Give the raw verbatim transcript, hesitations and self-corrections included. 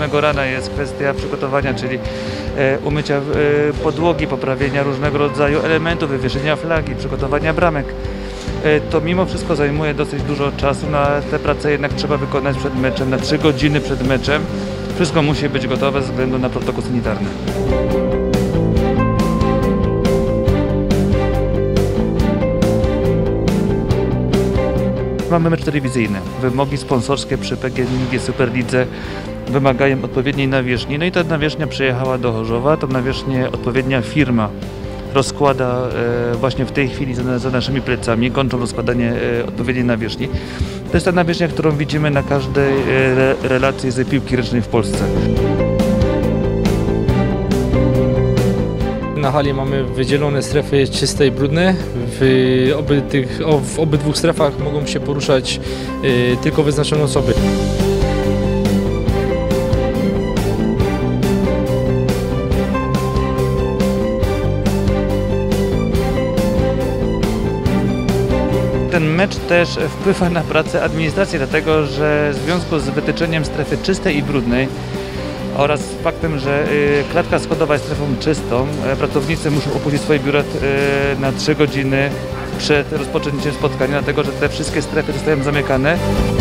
samego rana jest kwestia przygotowania, czyli umycia podłogi, poprawienia różnego rodzaju elementów, wywieszenia flagi, przygotowania bramek. To mimo wszystko zajmuje dosyć dużo czasu, na te prace jednak trzeba wykonać przed meczem, na trzy godziny przed meczem. Wszystko musi być gotowe ze względu na protokół sanitarny. Mamy mecz telewizyjny. Wymogi sponsorskie przy P G N iG Superlidze wymagają odpowiedniej nawierzchni. No i ta nawierzchnia przyjechała do Chorzowa. Tą nawierzchnię odpowiednia firma rozkłada e, właśnie w tej chwili za, za naszymi plecami, kończą rozkładanie e, odpowiedniej nawierzchni. To jest ta nawierzchnia, którą widzimy na każdej e, re, relacji z piłki ręcznej w Polsce. Na hali mamy wydzielone strefy czyste i brudne. W, oby tych, w obydwu strefach mogą się poruszać y, tylko wyznaczone osoby. Ten mecz też wpływa na pracę administracji, dlatego że w związku z wytyczeniem strefy czystej i brudnej oraz faktem, że klatka schodowa jest strefą czystą, pracownicy muszą opuścić swoje biura na trzy godziny przed rozpoczęciem spotkania, dlatego że te wszystkie strefy zostają zamykane.